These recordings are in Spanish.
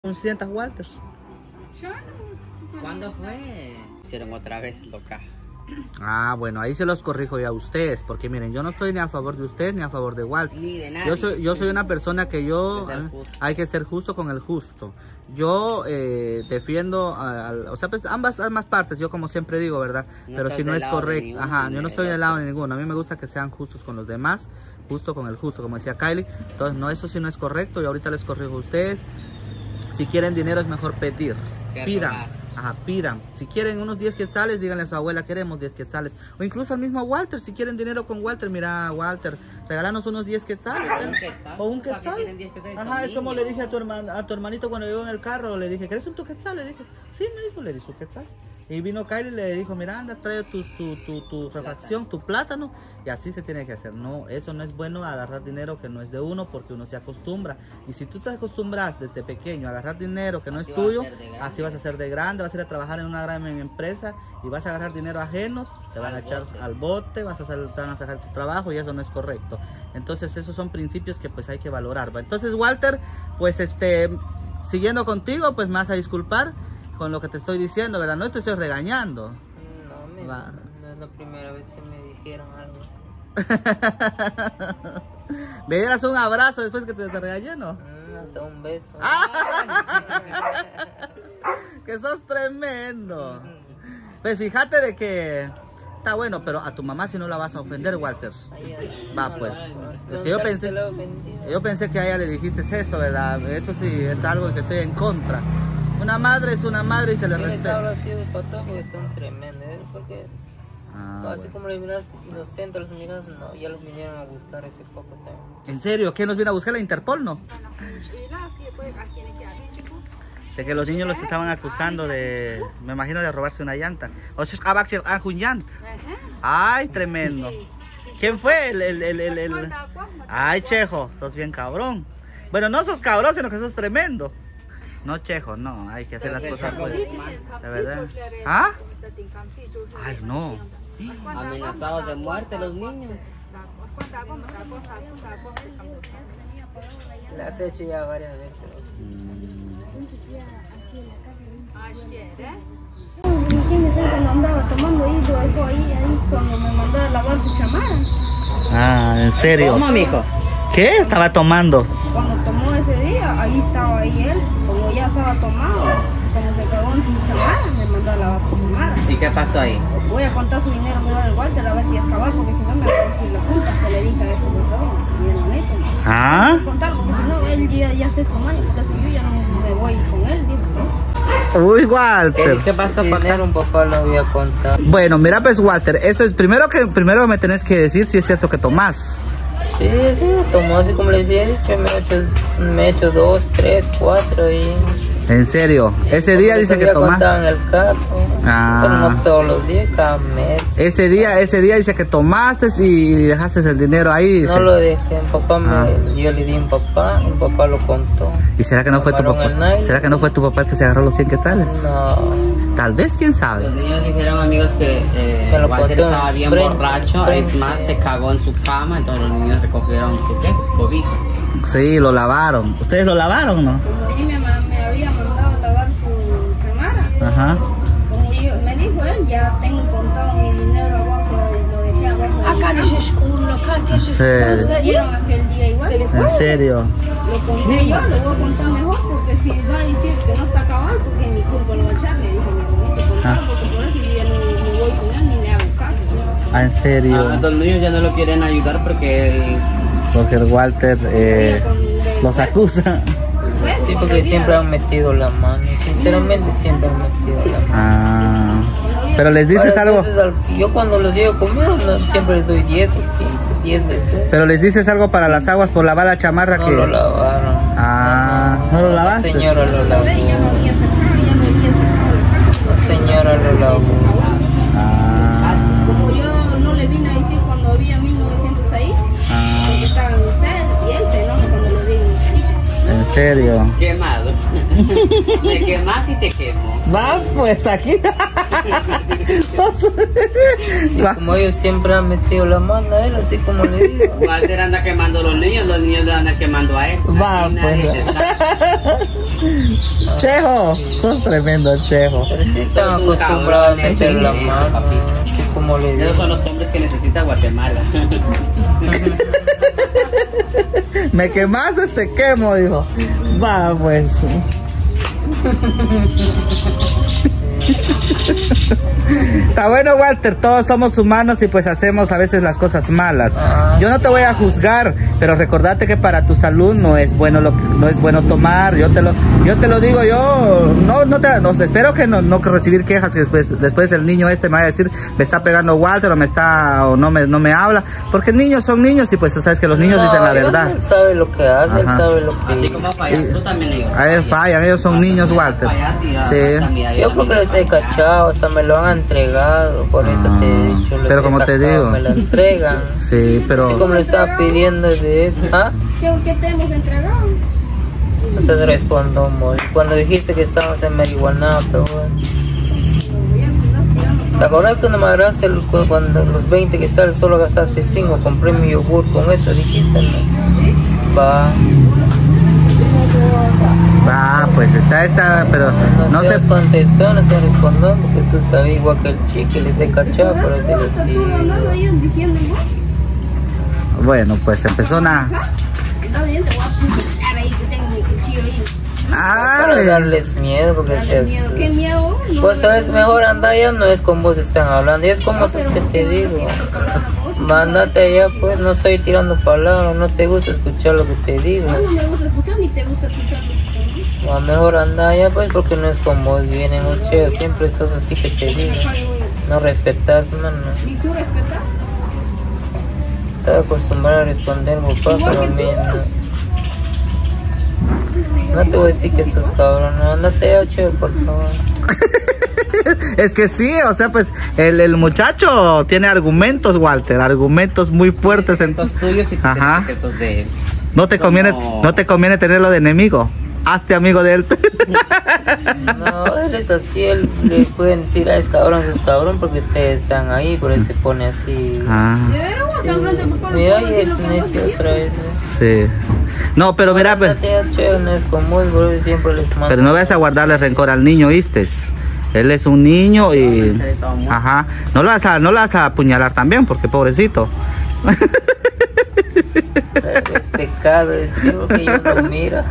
¿100 Walter? ¿Cuándo fue? Hicieron otra vez loca. Ah, bueno, ahí se los corrijo ya a ustedes, porque miren, yo no estoy ni a favor de usted ni a favor de Walter. Ni de nadie. Yo soy una persona que hay que ser justo con el justo. Yo defiendo, o sea, pues ambas partes, yo como siempre digo, ¿verdad? No, pero si no es correcto, yo no estoy del lado de ninguno. ninguno. A mí me gusta que sean justos con los demás, justo con el justo, como decía Kylie. Entonces, no, eso sí no es correcto, y ahorita les corrijo a ustedes. Si quieren dinero es mejor pedir. Pidan. Ajá, pidan. Si quieren unos 10 quetzales, díganle a su abuela, queremos 10 quetzales. O incluso al mismo Walter, si quieren dinero con Walter, mira, Walter, regálanos unos 10 quetzales. O un quetzal. Ajá, es como le dije a tu hermanito cuando llegó en el carro, le dije, ¿querés un tu quetzal? Le dije, sí, me dijo, le di su quetzal. Y vino Kylie y le dijo, mira, anda, trae tu refacción, tu plátano. Y así se tiene que hacer. No, eso no es bueno, agarrar dinero que no es de uno, porque uno se acostumbra. Y si tú te acostumbras desde pequeño a agarrar dinero que no es tuyo, así vas a ser de grande, vas a ir a trabajar en una gran empresa y vas a agarrar dinero ajeno, te van a echar al bote, te van a sacar tu trabajo, y eso no es correcto. Entonces esos son principios que pues hay que valorar, ¿va? Entonces, Walter, pues siguiendo contigo, pues me vas a disculpar con lo que te estoy diciendo, ¿verdad? No te estoy regañando. No, no es la primera vez que me dijeron algo. ¿Me dieras un abrazo después que te regañé, no? Hasta un beso. Que sos tremendo. Pues fíjate de que está bueno, pero a tu mamá si no la vas a ofender, Walter. Va, pues. Es que yo pensé que a ella le dijiste eso, ¿verdad? Eso sí, es algo que estoy en contra. Una madre es una madre y se le respeta. Así de pato porque son tremendos, ¿eh? Porque así como los miras inocentes, los miras, no, ya los vinieron a buscar ese poco también. ¿En serio? ¿Quién nos viene a buscar? ¿La Interpol, no? De que los niños los estaban acusando de, me imagino, de robarse una llanta. O sea, ay, tremendo. ¿Quién fue? Ay, Chejo, sos bien cabrón. Bueno, no sos cabrón, sino que sos tremendo. No, Chejo, no, hay que hacer las cosas buenas. ¿De verdad? ¿Ah? Ay, no. Amenazados de muerte los niños. Las he hecho ya varias veces. Cuando andaba tomando hilo, ahí cuando me mandó a lavar su chamarra. Ah, ¿en serio? ¿Cómo, mijo? ¿Qué? Estaba tomando. Cuando tomó ese día, ahí estaba ahí él. Como ya estaba tomado, como se cagó en su chamarra, me mandó a lavar su chamarra. ¿Y qué pasó ahí? Voy a contar su dinero mejor al Walter a ver si es cabal, porque si no me va a decir la culpa que le dije a eso por todo. Y el bonito. ¿Ah? Voy a contar, porque si no, él ya está con años, porque si yo ya no me voy con él, dijo. Uy, Walter. ¿Qué pasó con él? Un papá lo voy a contar. Bueno, mira pues, Walter, eso es primero me tenés que decir si es cierto que tomás. Sí, tomó así como les he dicho, me he hecho 2, 3, 4 y... ¿En serio? Ese día dice que tomaste. En el carro, pero no todos los días, cada mes. Ese día dice que tomaste y dejaste el dinero ahí. No lo dejé, yo le di a un papá lo contó. ¿Y será que no fue tu papá? ¿Será que no fue tu papá el que se agarró los 100 quetzales? No. Tal vez, quién sabe. Los niños dijeron, amigos, que Walter estaba bien borracho, es más, se cagó en su cama, entonces los niños recogieron su cobija. Sí, lo lavaron. ¿Ustedes lo lavaron, no? Sí, me había mandado a lavar su chamarra. Ajá. Como me dijo él, ya tengo contado mi dinero abajo, lo dejé abajo. ¿En serio? ¿Se dieron aquel día igual? ¿En serio? Lo conté yo, lo voy a contar mejor, porque si va a decir que no está cabal, porque mi culpa lo va a echar, le dije mi bonito, contar, porque por eso yo ya no voy con él ni le hago caso. Ah, ¿en serio? Los niños ya no lo quieren ayudar porque el Walter los acusa. Sí, porque siempre han metido la mano, sinceramente siempre han metido la mano. Ah, pero les dices algo. Yo cuando los llevo conmigo siempre les doy 10 o 15, 10 de todo. Pero les dices algo para las aguas por lavar la chamarra. No lo lavaron. Ah, ¿no lo lavaste? La señora lo lavó. Ya lo había sacado la casa. La señora lo lavó. Como yo no le vine a decir cuando había 1906, porque estaban ustedes y él se enoja cuando lo digo. ¿En serio? Quemado. Me quemas y te quemo. Va, pues aquí. Y como ellos siempre han metido la mano a él, así como le digo. Walter anda quemando a los niños le andan quemando a él. Va, pues. Chejo, sos tremendo, Chejo. Pero sí están acostumbrados a meter la mano. Como le digo. Esos son los hombres que necesita Guatemala. Me quemaste, te quemo, dijo. Va, pues. Está bueno, Walter, todos somos humanos y pues hacemos a veces las cosas malas. Yo no te voy a juzgar, pero recordate que para tu salud no es bueno no es bueno tomar. Yo te lo digo, yo espero que no recibir quejas que después el niño me va a decir me está pegando Walter o no me habla, porque niños son niños y pues tú sabes que los niños dicen la verdad. Él sabe lo que hace, él sabe lo que... Así como fallas, tú también ellos. A ver, fallan, ellos son niños, Walter. Sí. Yo creo que les he cachado, hasta me lo han entregado, por eso te he dicho. Pero como te digo, me lo entregan. Sí, pero... Así como le estaba pidiendo de eso. ¿Ah? ¿Qué te hemos entregado? No se respondió, cuando dijiste que estábamos en marihuana, pero bueno. ¿Te acuerdas cuando me agarraste cuando los 20 quetzales solo gastaste 5? Compré mi yogur con eso, dijiste, ¿no? ¿Sí? Va. Pues está, pero no se contestó, no se respondió, porque tú sabes igual que el chico les he cachado, pero así les digo. Bueno, pues empezó una... Para darles miedo, porque ¿Qué miedo? Pues sabes, mejor anda allá, no es con vos que están hablando, y es como es que te digo. Mándate allá, pues, no estoy tirando palabras, no te gusta escuchar lo que te digo. No me gusta escuchar ni te gusta escuchar lo que te digo. A mejor anda allá, pues, porque no es con vos, vienen muchos, siempre sos así que te digo. No respetas, mano. ¿Y tú respetas? Estaba acostumbrado a responder, papá, pero a mí no te voy a decir que sos cabrón, no, andate allá, che, por favor. Es que sí, o sea, pues el muchacho tiene argumentos, Walter, argumentos muy fuertes. Secretos tuyos y secretos de él. No te conviene tenerlo de enemigo. Hazte amigo de él. No, él es así, él le pueden decir, es cabrón, porque ustedes están ahí, por eso se pone así. Sí. Mira, y es necio otra vez. Sí. No, pero mira, no es común, siempre les mando. Pero no vayas a guardarle rencor al niño, ¿viste? Él es un niño y... Ajá. No lo vas a apuñalar también, porque pobrecito. Es pecado decirlo que yo no miro.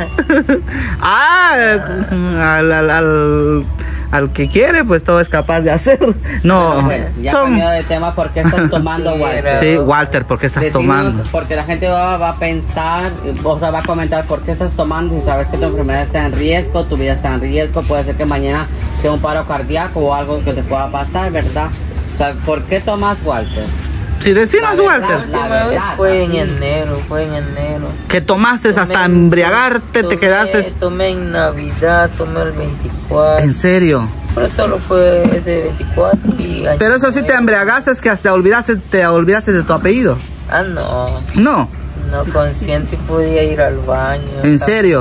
Al que quiere, pues todo es capaz de hacer. No, ya cambiado de tema, ¿por qué estás tomando, Walter? Sí, Walter, ¿por qué estás tomando? Porque la gente va a pensar, o sea, va a comentar por qué estás tomando. Si sabes que tu enfermedad está en riesgo, tu vida está en riesgo, puede ser que mañana sea un paro cardíaco o algo que te pueda pasar, ¿verdad? O sea, ¿por qué tomas, Walter? Sí, decinos, Walter. La última vez fue en enero. Que tomaste hasta embriagarte, te quedaste. Tomé en Navidad, tomé el 24. ¿En serio? Pero solo fue ese 24 y... Pero eso sí te embriagaste, es que hasta te olvidaste de tu apellido. Ah, no. No. No, consciente podía ir al baño. ¿En serio?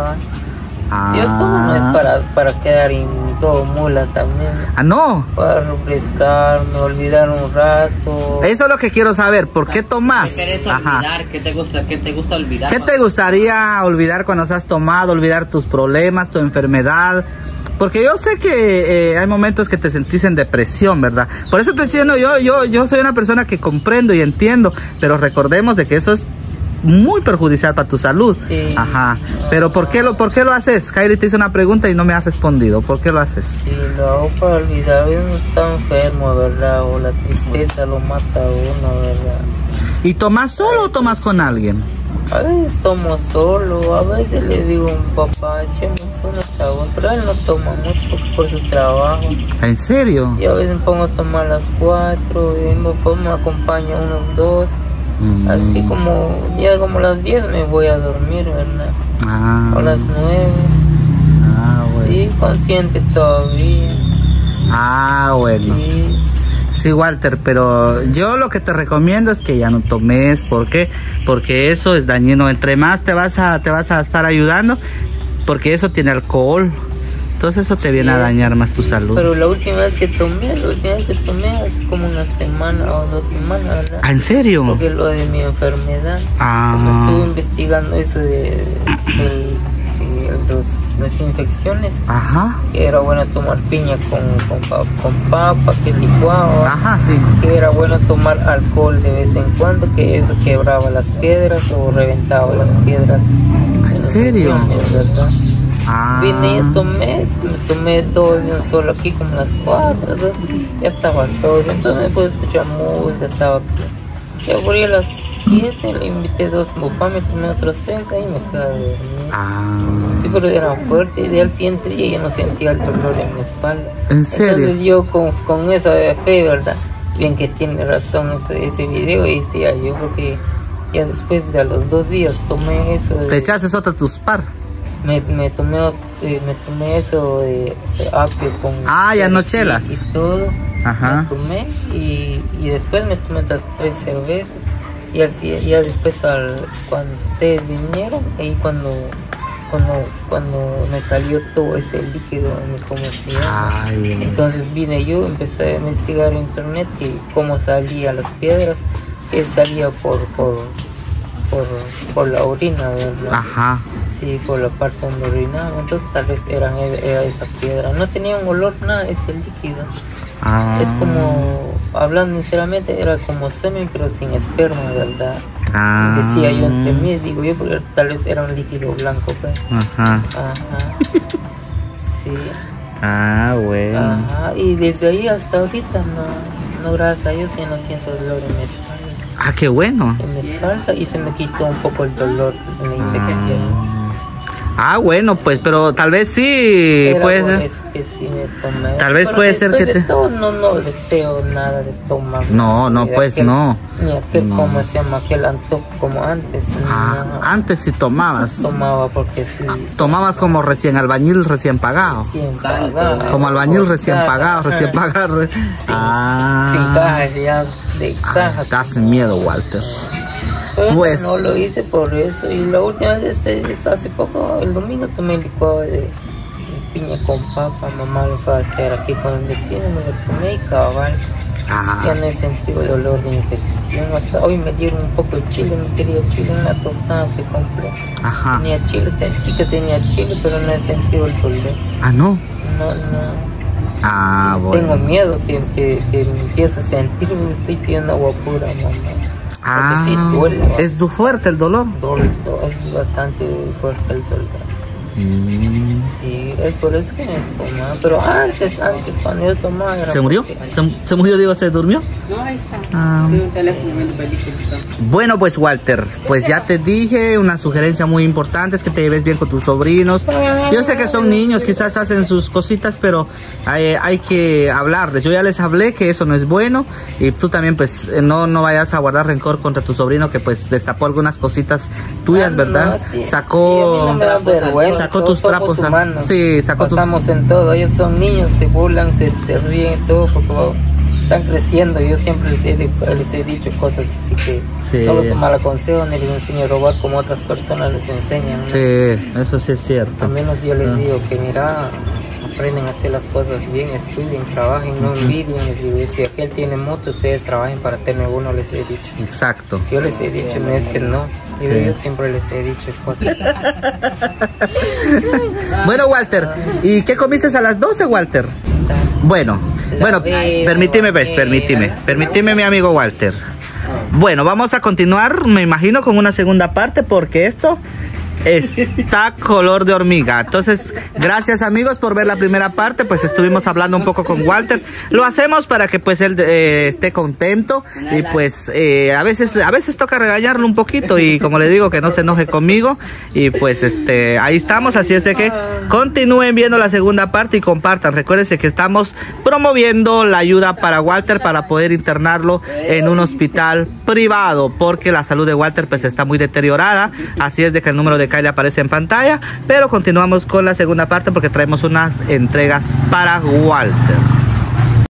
Yo tomo no es para quedar en todo mula también. No. Para refrescarme, olvidar un rato. Eso es lo que quiero saber. ¿Por qué tomas? ¿Qué quieres olvidar? ¿Qué te gusta olvidar? ¿Qué te gustaría olvidar cuando has tomado? Olvidar tus problemas, tu enfermedad. Porque yo sé que hay momentos que te sentís en depresión, ¿verdad? Por eso te decía, no, yo soy una persona que comprendo y entiendo, pero recordemos de que eso es muy perjudicial para tu salud. Sí. Ajá. Pero ¿por qué lo haces? Kylie te hizo una pregunta y no me has respondido. ¿Por qué lo haces? Sí, lo hago para olvidar. Uno está enfermo, ¿verdad? O la tristeza lo mata a uno, ¿verdad? ¿Y tomas solo o tomas con alguien? A veces tomo solo, a veces le digo a un papá, echemos una chabón, pero él no toma mucho por su trabajo. ¿En serio? Y a veces me pongo a tomar a las 4 y mi papá me acompaña unos 2. Así como, ya como a las 10 me voy a dormir, ¿verdad? O a las 9. Bueno. Sí, consciente todavía. Bueno. Sí. Sí, Walter, pero yo lo que te recomiendo es que ya no tomes. ¿Por qué? Porque eso es dañino. Entre más te vas a estar ayudando, porque eso tiene alcohol. Entonces eso te viene a dañar más tu salud. Pero la última vez que tomé hace como una semana o 2 semanas, ¿verdad? ¿En serio? Porque lo de mi enfermedad. Como estuve investigando eso del las infecciones. Ajá. Que era bueno tomar piña con papa, que licuaba. Ajá, sí. Que era bueno tomar alcohol de vez en cuando, que eso quebraba las piedras o reventaba las piedras. ¿En serio? ¿Verdad? Ah. Vine y me tomé todo de un solo aquí como las 4, ya estaba solo, entonces me pude escuchar música, estaba aquí. Yo morí a las 7, le invité 2 papás, me tomé otros 3, ahí me fui a dormir. Ah. Sí, pero era fuerte, y al siguiente día yo no sentía el dolor en mi espalda. ¿En serio? Entonces yo con esa fe, ¿verdad? Bien que tiene razón ese video, y decía yo, porque ya después de a los 2 días tomé eso. ¿Te echaste otra tus par? Me tomé eso de apio con... Ah, ya no chelas. Y todo. Ajá. Me tomé y después me tomé las 3 cervezas. Y ya después cuando ustedes vinieron, ahí cuando me salió todo ese líquido, ¿cómo se llama? Ay. Entonces vine yo, empecé a investigar en internet que cómo salía las piedras, que salía por la orina, ¿verdad? Ajá. Sí, por la parte donde orinaba, entonces tal vez era esa piedra. No tenía un olor, nada, ese líquido. Ah. Es como, hablando sinceramente, era como semen, pero sin esperma, ¿verdad? Ah. Decía yo entre mí, digo yo, porque tal vez era un líquido blanco, pues. Ajá. Ajá. Sí. Ah, bueno. Ajá. Y desde ahí hasta ahorita, no, gracias a Dios, ya no siento dolor en mi espalda. Ah, qué bueno. En mi espalda, y se me quitó un poco el dolor en la infección. Ah, bueno, pues, pero tal vez sí, Era puede por ser. eso que sí me tomé. Tal vez Pero puede ser que de te... todo, no deseo nada de tomar. No, Ni de pues aquel, no. Ni aquel, No. como se llama, aquel antojo como antes. Ah, no. antes sí tomabas. Tomaba porque sí. Tomabas como recién albañil, recién pagado. Sin pagar. Como albañil recién pagado, recién pagado. Ah. Sin caja ya de caja. Te hace miedo, Walter. Pero Pues. no lo hice por eso. Y la última vez, hace poco, el domingo, tomé licuado de piña con papa. Mamá lo fue a hacer aquí con el vecino, me lo tomé y cabal. Ah. Ya no he sentido dolor de infección. Hasta hoy me dieron un poco de chile, no quería chile en la tostada que compré. Ajá. Tenía chile, sentí que tenía chile, pero no he sentido el dolor. Ah, no. No. Ah, Tengo bueno. miedo que me empiece a sentir, porque estoy pidiendo agua pura, mamá. Ah, sí duele, es fuerte el dolor. Es bastante fuerte el dolor. Sí, es por eso que me tomaba. Pero antes cuando yo tomaba era... ¿Se murió? porque- ¿Se murió, digo, se durmió? No, ahí está. Ah. Tengo un teléfono viendo películas. Bueno, pues Walter, pues ya te dije, una sugerencia muy importante es que te lleves bien con tus sobrinos. Yo sé que son niños, quizás hacen sus cositas, pero hay que hablarles. Yo ya les hablé que eso no es bueno, y tú también pues no vayas a guardar rencor contra tu sobrino que pues destapó algunas cositas tuyas, ¿verdad? No, sí. Sacó... Sí, a mí no me da vergüenza, sacó todos tus trapos, somos humanos. sí, sacó tus... Pasamos en todo, ellos son niños, se burlan, se ríen y todo porque están creciendo. Yo siempre les he dicho cosas así que Sí. no los mal aconsejo ni les enseño a robar como otras personas les enseñan, ¿no? Sí, eso sí es cierto. Al menos yo les digo que mira, aprenden a hacer las cosas bien, estudien, trabajen, no envidien. Les digo, si aquel tiene moto, ustedes trabajen para tener uno, les he dicho. Exacto. Yo les he dicho, no es que no. Yo siempre les he dicho cosas. Bueno, Walter, ¿y qué comiste a las 12, Walter? Bueno, permíteme, mi amigo Walter. Bueno, vamos a continuar, me imagino, con una segunda parte, porque esto está color de hormiga. Entonces, gracias amigos por ver la primera parte. Pues estuvimos hablando un poco con Walter. Lo hacemos para que pues él esté contento, y pues a veces toca regañarlo un poquito, y como le digo, que no se enoje conmigo. Y pues ahí estamos, así es de que continúen viendo la segunda parte y compartan. Recuérdense que estamos promoviendo la ayuda para Walter para poder internarlo en un hospital privado, porque la salud de Walter pues está muy deteriorada. Así es de que el número de le aparece en pantalla, pero continuamos con la segunda parte porque traemos unas entregas para Walter.